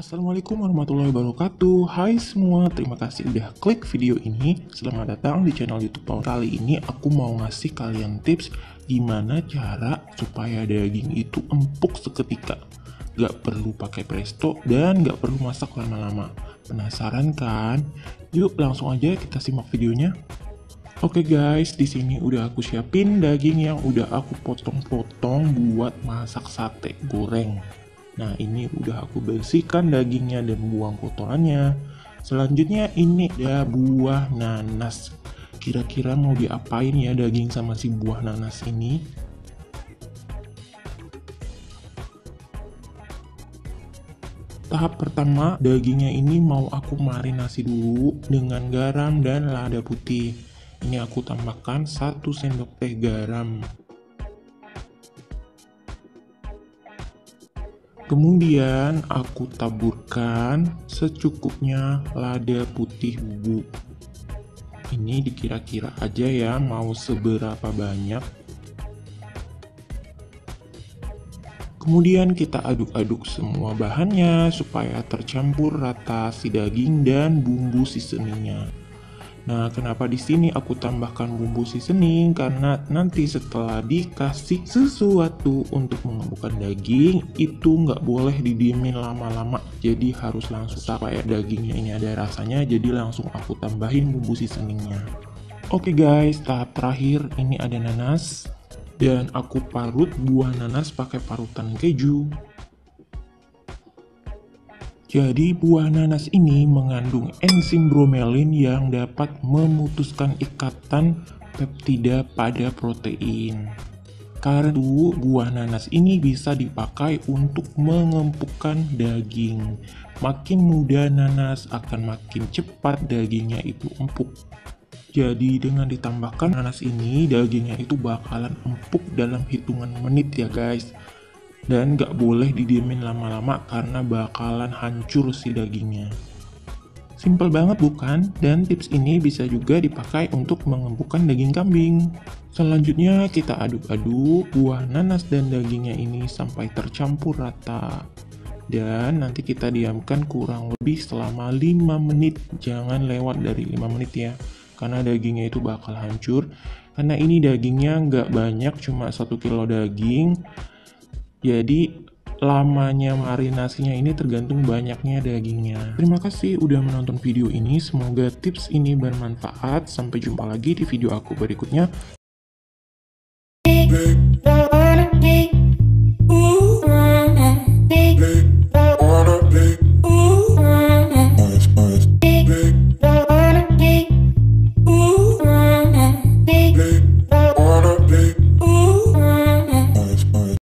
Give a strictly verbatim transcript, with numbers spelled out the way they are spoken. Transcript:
Assalamualaikum warahmatullahi wabarakatuh. Hai semua, terima kasih udah klik video ini. Selamat datang di channel YouTube Paul. Kali ini aku mau ngasih kalian tips gimana cara supaya daging itu empuk seketika. Gak perlu pakai presto dan gak perlu masak lama-lama. Penasaran kan? Yuk langsung aja kita simak videonya. Oke guys, di sini udah aku siapin daging yang udah aku potong-potong buat masak sate goreng. Nah, ini udah aku bersihkan dagingnya dan buang kotorannya. Selanjutnya ini ada buah nanas. Kira-kira mau diapain ya daging sama si buah nanas ini? Tahap pertama, dagingnya ini mau aku marinasi dulu dengan garam dan lada putih. Ini aku tambahkan satu sendok teh garam. Kemudian aku taburkan secukupnya lada putih bubuk. Ini dikira-kira aja ya mau seberapa banyak. Kemudian kita aduk-aduk semua bahannya supaya tercampur rata si daging dan bumbu seasoningnya. Nah, kenapa di sini aku tambahkan bumbu seasoning? Karena nanti setelah dikasih sesuatu untuk mengembangkan daging, itu nggak boleh didiemin lama-lama. Jadi harus langsung supaya dagingnya ini ada rasanya, jadi langsung aku tambahin bumbu seasoningnya. Oke guys, tahap terakhir ini ada nanas. Dan aku parut buah nanas pakai parutan keju. Jadi buah nanas ini mengandung enzim bromelin yang dapat memutuskan ikatan peptida pada protein. Karena itu buah nanas ini bisa dipakai untuk mengempukkan daging. Makin muda nanas akan makin cepat dagingnya itu empuk. Jadi dengan ditambahkan nanas ini dagingnya itu bakalan empuk dalam hitungan menit ya guys. Dan gak boleh didiemin lama-lama karena bakalan hancur si dagingnya. Simple banget bukan? Dan tips ini bisa juga dipakai untuk mengempukkan daging kambing. Selanjutnya kita aduk-aduk buah nanas dan dagingnya ini sampai tercampur rata. Dan nanti kita diamkan kurang lebih selama lima menit. Jangan lewat dari lima menit ya. Karena dagingnya itu bakal hancur. Karena ini dagingnya nggak banyak, cuma satu kilo daging. Jadi lamanya marinasinya ini tergantung banyaknya dagingnya. Terima kasih udah menonton video ini. Semoga tips ini bermanfaat. Sampai jumpa lagi di video aku berikutnya.